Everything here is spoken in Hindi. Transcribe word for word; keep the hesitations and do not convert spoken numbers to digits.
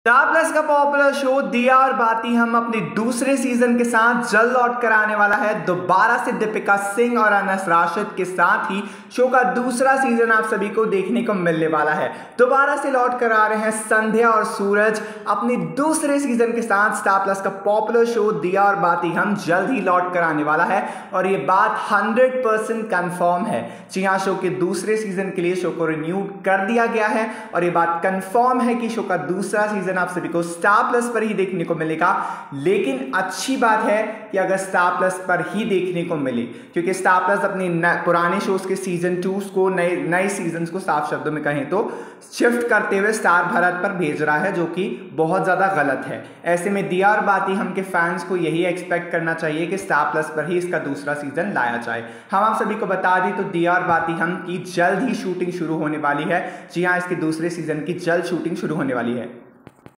स्टार प्लस का पॉपुलर शो दिया और बाती हम अपने दूसरे सीजन के साथ जल्द लौट कर आने वाला है। दोबारा से दीपिका सिंह और अनस राशिद के साथ ही शो का दूसरा सीजन आप सभी को देखने को मिलने वाला है। दोबारा से लौट कर आ रहे हैं संध्या और सूरज अपने दूसरे सीजन के साथ। स्टार प्लस का पॉपुलर शो दिया और बाती हम जल्द ही लौट कर आने वाला है और ये बात हंड्रेड परसेंट कन्फर्म है। जी हाँ, शो के दूसरे सीजन के लिए शो को रिन्यू कर दिया गया है और ये बात कन्फर्म है कि शो का दूसरा सीजन आप सभी को स्टार प्लस पर ही देखने को मिलेगा। लेकिन अच्छी बात है कि अगर स्टार प्लस पर ही देखने को मिले, क्योंकि स्टार प्लस अपने पुराने शोज के सीजन टू को नए नए सीजन को साफ शब्दों में कहें तो शिफ्ट करते हुए स्टार भारत पर भेज रहा है, जो कि बहुत ज्यादा गलत है। ऐसे में दिया और बाती हम के फैंस को यही एक्सपेक्ट करना चाहिए कि स्टार प्लस पर ही इसका दूसरा सीजन लाया जाए। हम आप सभी को बता दें तो दिया और बाती हम की जल्द ही शूटिंग शुरू होने वाली है। जी हाँ, इसके दूसरे सीजन की जल्द शूटिंग शुरू होने वाली है।